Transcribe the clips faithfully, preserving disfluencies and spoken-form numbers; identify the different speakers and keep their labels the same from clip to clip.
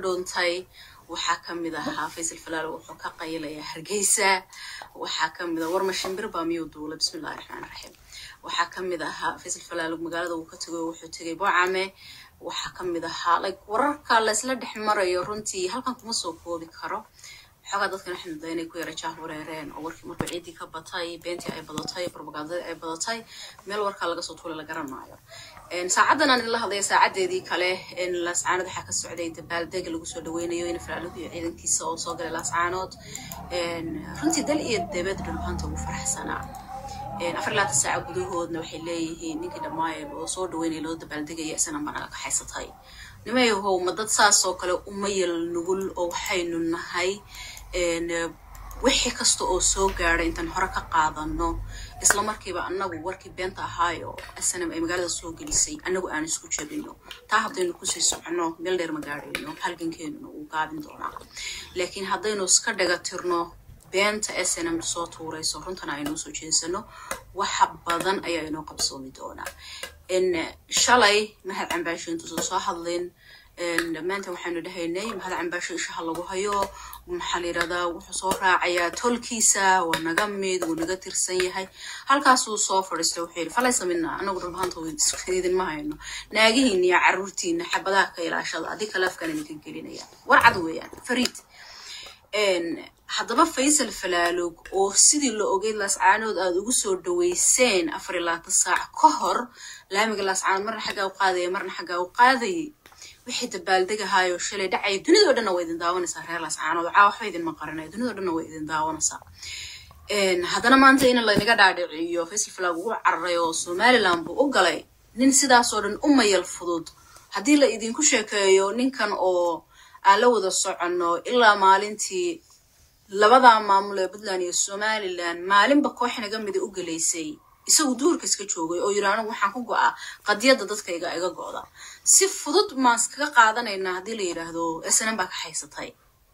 Speaker 1: dhuntay waxaa kamid ah Faisal Falaal wuxuu ka qaylaya Hargeysa waxaa kamid ah warma shimbir baa miyuu duulay bismillaahir rahmaanir rahiim waxaa kamid ah Faisal Falaal magaalada uu ka tagay wuxuu tagay Boocame waxaa kamid ah like wararka la isla dhexmarayo runtii halkan kuma soo koobi karo xogaa dadkan waxaan daynay ku yara jaah wareereen oo warkii markuu ciidii ka batay beentii ay badatay propaganda ay badatay meel warka laga soo tuulay la garanaayo een saacadan aan la hadlay saacadeedii kale in Laascaanood waxa ka socday dabaaldeg lagu soo dhaweynayo in Falaal iyo ciidankiisa oo soo galay Laascaanood een runtii dal iyo debed dhulbanta ugu faraxsanaa een afar laatan saac gudahoodna waxay leeyihiin ninkii dhamaayay oo soo dhaweynay loo dabaaldegay isna managa ka haysatay nimayahow madad saas oo kale uma yeel nugul oo waxaynu nahay een wixii kasta oo soo gaaray intaan hore ka qaadano isla markiiba anagu warkii beenta ahaayo asana ay magaalada soo gelisay anagu aan isku jabino taa hadaynu ku sii socono meel dheer ma gaarayno halgankeenu uu gaabin doonaa laakiin hadaynu iska dhaga tirno beenta asana soo tuurayso runtana aynu soo jeesano waxa badan ayaa inoo qabsoomi doonaa in shalay mahad cambaasho intuu soo hadleen in maanta waxaanu dhahaynay mahad cambaasho isha lagu hayo maxaa la yiraahdaa wuxuu soo raacayaa tolkiisa waa naga mid uu naga tirsan yahay halkaas uu soo fadhiistay wuxuu yiri falay sameeyna anagu dhulbaanta way iskeedin ma hayno naagihiin iyo caruurtiina xabadaha ka ilaashada adii kala afkan idin gelinaya war cad weeyaan fariid in haddaba Faisal Falaalug oo sidii loo ogeyd Laascaanood aad ugu soo dhaweyseen afar iyo labaatan saac ka hor laamiga Laascaanood marna xaga u qaaday marna xaga u qaaday wixii dabaaldegahaayo shalay dhacay dunida dhan way idin daawanaysaa reer Laascaanood waxa wax idin ma qaranay dunida dhan way idin daawanaysaa een hadana maanta in la inaga dhaadhiciyo Faisal Falaalug uu cararay oo Somaliland buu u galay nin sidaas oo dhan uma yeel fudud hadii la idin ku sheekeeyo ninkan oo aan la wada socono ilaa maalintii labada maamul ee Puntland iyo Somaliland maalinba koox naga mid u galeysay isagu duurka iska joogay oo yiraahdo waxaan ku go'aa qadiyada dadkayga iga go'da si fudud ma iska qaadanayna hadii la yiraahdo isna ba ka haysatay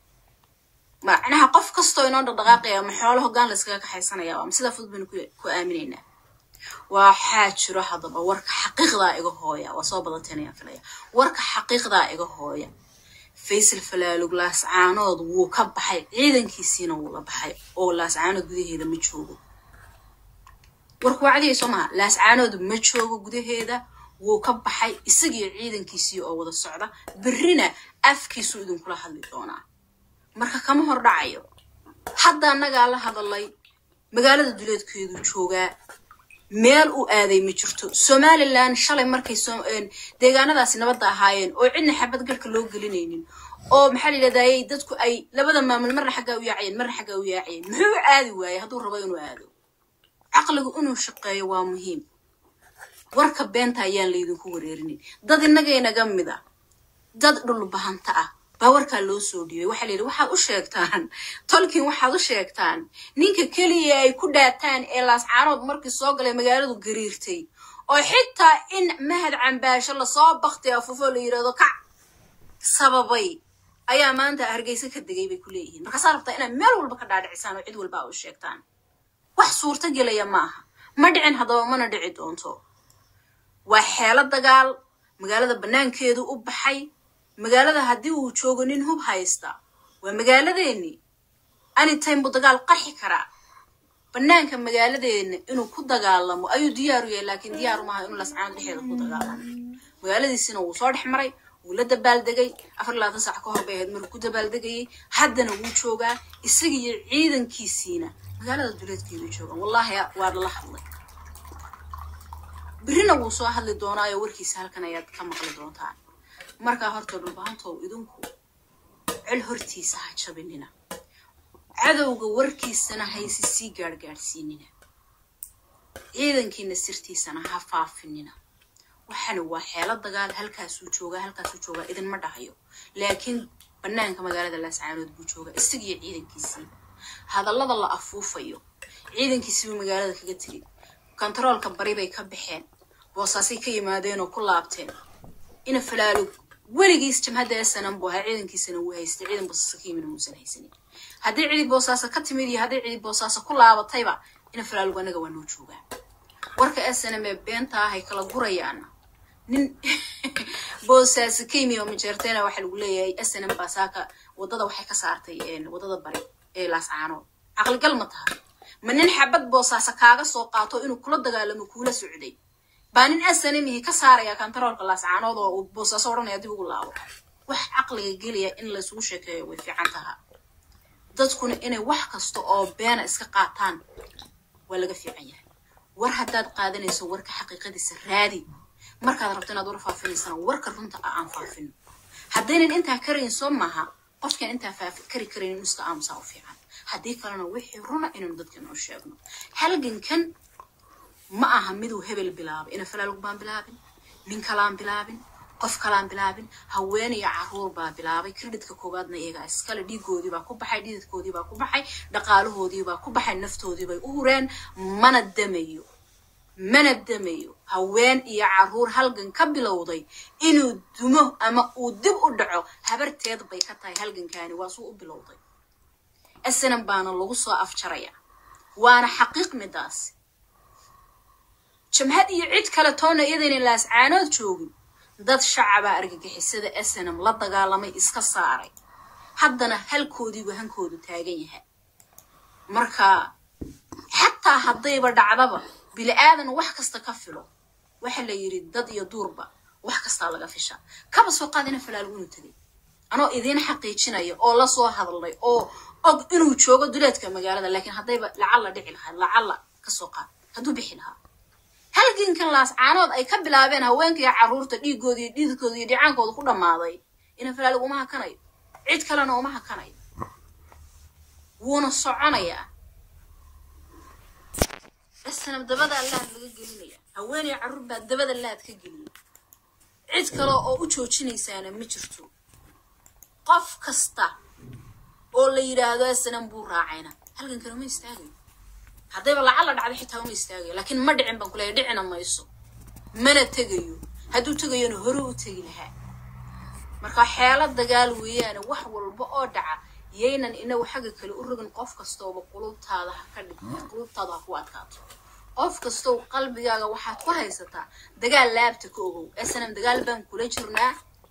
Speaker 1: macnaha qof kasto inoo dhaqdhaqaaqaya ma xoolo hoggaan la iska ka haysanaya ama sida fudud baan ku aaminayna waxa jiro hadaba warka xaqiiqda iga hooya waa soo badatanaya filaya warka xaqiiqda iga hooya Faisal Falaalug Laascaanood wuu ka baxay ciidankiisina wuu la baxay oo Laascaanood gudaheeda ma joogo warku wacdi Soomaa Laascaanood ma joogo gudaheeda wuu ka baxay isagii ciidankiisii oo wada socda birrina afkiisu idin kula hadli doonaa marka kama hor dhacayo hadda anaga la hadalay magaalada duleedkeedu joogaa meel u aaday ma jirto Somaliland shalay markay soo deegaanadaasi nabad ahaayeen oo cidna xabad galka loo gelinaynin oo maxaa la yiraahdaa dadku ay labada maamul marna xaga u yaaceen marna xaga u yaaceen muxuu aadi waayay haduu rabo inuu aado aqligu inuu shaqeeyo waa muhiim warka beenta ayaan la idinku wareerinin dad inaga inaga mid ah dad dhul bahanta ah baa warka loo soo dhiyay waxa la yiri waxa u sheegtaan tolkiin waxa u sheegtaan ninka kaliya ay ku dhaataan ee Laascaanood markii soo galay magaaladu gariirtay oo xitaa in mahad cambaasho la soo baqtay afufo la yiraahdo ka sababay ayaa maanta Hargeysa ka degay bay ku leeyihiin marka saarabta inay meel walba ka dhaadhicisaan oo cid walba u sheegtaan wax suurta galaya maaha ma dhicin hadaba mana dhici doonto waa xeelad dagaal magaalada banaankeedu u baxay magaalada hadii uu joogo nin hub haysta waa magaaladeeni ani time bu dagaal qarxi kara banaanka magaaladeena inuu ku dagaalamo ayuu diyaar u yahay laakiin diyaar uma aha inuu Laascaanood dhexdeeda ku dagaalamo magaaladiisina uu soo dhaxmaray uu la dabaaldegay afar iyo labaatan saac ka hor bay markuu ku dabaaldegay haddana uu joogaa isagii ciidankiisina magaalada duleedkeedu jooga wallahi waa la hadlay birina wuu soo hadli doonaa oo warkiisa halkan ayaad ka maqli doontaan marka horta dhulbaanto idinku cil hortiisa ha jabinina cadowga warkiisana haysi si gaargaarsiinina ciidankiina sirtiisana ha faafinina waxana waa xeelad dagaal halkaas uu jooga halkaas uu jooga idin ma dhahayo laakiin banaanka magaalada Laascaanood buu jooga isagii ciidankiisii hadallada la afuufayo ciidankiisii magaalada kaga tagay controlka bari bay ka baxeen boosaasay ka yimaadeen oo ku laabteen ina Falaalug weligiis jamhada sanam buu ha ciidankiisana uu haystay ciidan boosaas ka yimid muusan haysanin hadii ciid boosaas ka timid iyo hadii ciid boosaas ku laabatayba ina Falaalug anaga waa noo jooga warka sanam ee beenta ah ay kala gurayaan nin بوساس كيمياء ومجرتنا واحد يقول لي أسنم باساكا وضد وحي كسارتين وضد بري إيه لاس عانو عقل قلمتها من نحبت بوساس كاغا سوقاتو إنه كل دقال مكولة سعودي بانين أسنم هي كسارة يا كانترول كلاس عانو وبوساس ورنا يدي بقول الله وح عقلي قليا إن لسوشك وفي عنتها dadkuna inay wax kasto oo been iska qaataan waa laga fiican yahay war hadaad qaadanayso warka xaqiiqadiisa raadi markaad rabto inaad war faafinaysan warka runta aan faafin hadaynan inta karin soo maaha qofka inta faafi kari karin iska aamsa u fiican hadii kalena wixii runa inuu dadka noo sheegno halgankan ma aha mid uu hebel bilaabay ina falaalug baan bilaabin min kalaan bilaabin qof kalaan bilaabin haweeney caruur baa bilaabay credit-ka koobaadna iyaga iskala dhiigoodii baa ku baxay dhididkoodii baa ku baxay dhaqaalahoodii baa ku baxay naftoodii bay u hureen mana damayo mana damayo haween iyo caruur halgan ka bilowday inuu dumo ama uu dib u dhaco habarteed bay ka tahay halgankaani waa soo u bilowday asnan baana lagu soo afjaraya waana xaqiiq midaas jamhad iyo cid kale toona iyadana laas caanood joogin dad shacaba argagixisada asnam la dagaalamay iska saaray haddana halkoodiiba hankoodu taagan yahay marka xataa hadayba dhacdaba bil aadan wax kasta ka filo waxa la yiri dad iyo duurba wax kasta laga fisha kaba soo qaadina falaalgunu tagay anoo idin xaqiijinayo oo la soo hadlay oo og inuu joogo duleedka magaalada laakiin hadayba lacala dhici lahaa lacala ka soo qaad haduu bixi lahaa halgankan laas caanood ay ka bilaabeen haweenka iyo caruurta dhiigoodii dhididkoodii dhicaankooda ku dhamaaday ina falaalug uma hakanayo cid kalena uma hakanayo wuuna soconaya asnam dabada allah laga gelinaya haweeney caruur baa dabada laad ka geliyay cid kale oo u joojinaysaana ma jirto qof kasta oo la yiraahdo asnam buu raacayna halgankan ma istaagayo hadayba lacala dhacday xitaa uma istaagayo laakiin ma dhicin baan kulay dhicina mayso mana tagayo haduu tagayona hore u tagi lahaa marka xeelad dagaal weeyaan wax walba oo dhaca yeenan inagu xaga kale u rogin qof kasto oo qulubtaada ka dhigay qulubtaada ku adkaato qof kasto qalbigaaga waxaad ku haysataa dagaal laabta ka ogow asnam dagaal baan kula jirnaa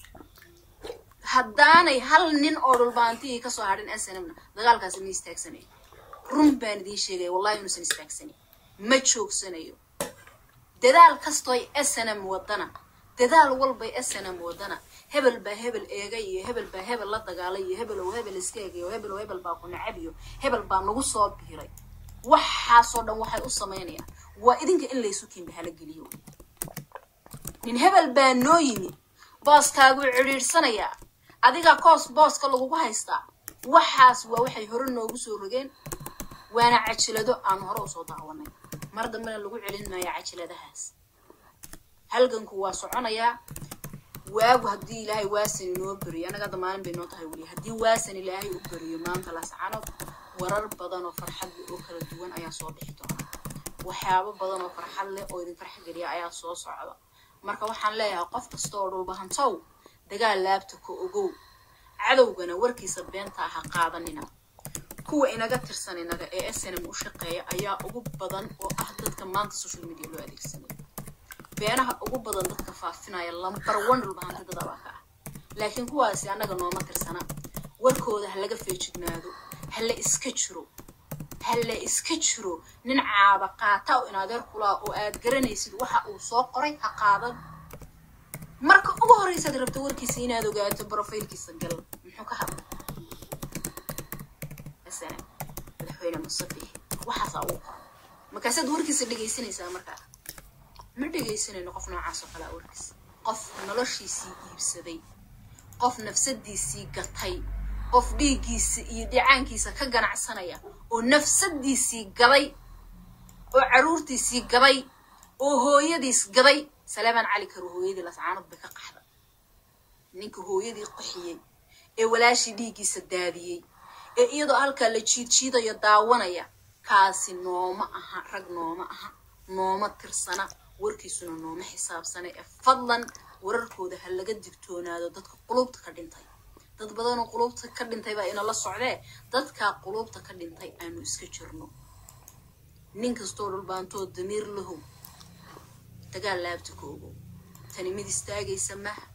Speaker 1: haddaanay hal nin oo dhulbaantii ka soo hadhin asnamna dagaalkaas ma istaagsanay run baan idin sheegay wallahi inuu san istaagsanay ma joogsanayo dadaal kasto ay asnam wadana dadaal walba ay asnam wadana hebel ba hebel eegay iyo hebel ba hebel la dagaalay iyo hebel oo hebel iska eegay oo hebel oo hebel baa ku nacabiyo hebel baa nagu soo biiray waxa soo dhan waxay u sameynayaan waa idinka in la isu kiimba hala geliyo nin hebel baa noo yimi booskaagu ciriirsanaya adiga koos booska lagu haystaa waxaas waa waxay hore noogu soo rogeen waana cajilado aan hore u soo daawanay mar dambena lagu celinaya cajiladahaas halganku waa soconaya waagu hadii ilaahay waasan inoo bariyo anaga dhammaan bay noo tahay wali hadii waasan ilaahay u bariyo maanta la sacano warar badan oo farxad oo kala duwan ayaa soo bixi doona waxyaabo badan oo farxad leh oo idin farxad galiya ayaa soo socda marka waxaan leeyahay qof kasta oo dhulbahantow dagaal laabta ku ogow cadowgana warkiisa beenta ah qaadanina kuwa inaga tirsan inaga ee asnam u shaqeeya ayaa ugu badan oo ah dadka maanta social media loo adeegsanayo beenaha ugu badan dadka faafinaya lambar one dhulbahanta dad abaka laakiin kuwaasi anaga nooma tirsana warkooda laga feejignaado hal iska jiro hal iska jiro nin caaba qaata oo inaadeer kula oo aad garanaysid waxa uu soo qoray ha qaadan marka ugu horeysa rabto warkiisa inaad ogaato profile-kiisa gal muxuu ka hadlay asana madaxweyne musabbih waxa soo qoray markaasad warkiisa dhageysanaysaa markaa ma dhageysanayno qof noocaas oo kala warkiis qof noloshiisii iibsaday qof nafsadiisii gatay qof dhiigiisa iyo dhicaankiisa ka ganacsanaya oo nafsadiisii gaday oo caruurtiisii gaday oo hooyadiis gaday salaaman cali karo hooyadii la saanad bay ka qaxda ninka hooyadii qaxiyay ee walaashi dhiigiisa daadiyay ee iyadoo halka la jiid jiidayo daawanaya kaasi nooma aha rag nooma aha nooma tirsana warkiisuna nooma xisaabsana ee fadlan wararkooda hal laga digtoonaado dadka qulubta ka dhintay dad badan oo qulubta ka dhintay baa ina la socdee dadka qulubta ka dhintay aanu iska jirno nin kastoo dhulbaantoo damiir lahu dagaal laabta koogo tani mid istaagaysa ma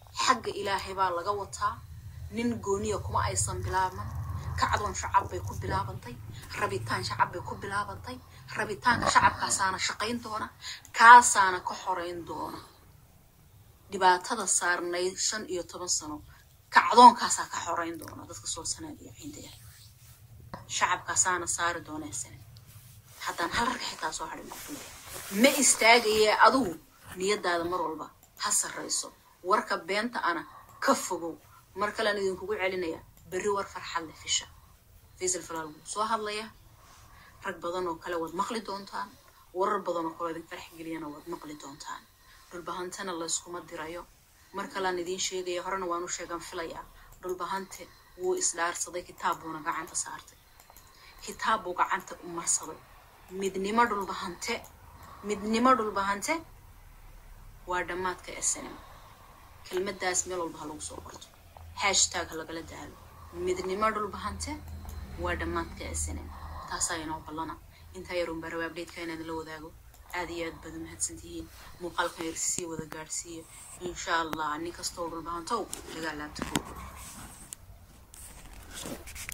Speaker 1: حق إلهي بالله قوتها نين قونية كما أيضا بلابن كعدون شعب بيكون بلابنطي ربيتان شعب بيكون بلابنطي ربيتان شعب كاسانا شقين دونا كاسانا كحورين دونا dhibaatada saarnay shan iyo toban sano kacdoonkaasa ka xoreyn doona dadka soo sanaadiya ciidaya shacabkaasaana saari doonaysan haddaan hal rag xitaa soo hadhin ma istaagaya adigu niyadaada mar walba ha sarreyso warka beenta ana ka fogow mar kale aan idinkugu celinaya berri war farxad leh fisha Faisal Falaal soo hadlaya rag badan oo kale wad maqli doontaan warar badan oo kale idin farx geliyana wad maqli doontaan dhulbahantana la isku ma dirayo marka la idin sheegay horena waanu sheegan filaya dhulbahante wuu isdaarsaday kitaabuna gacanta saartay kitaabu gacanta u marsaday midnimo dhulbahante midnimo dhulbahante waa dhamaadka S N M kelmadaas meel walba lagu soo qorto hashtag lagala daalo midnimo dhulbahante waa dhamaadka S N M taas ay noo balana inta yarun baraw update ka inaan la wadaago aadiyad badan mahadsantihiin muuqaalkan yarsi wada gaarsiiyo insha Allah nin kasta oo dhulbahanto laga laabto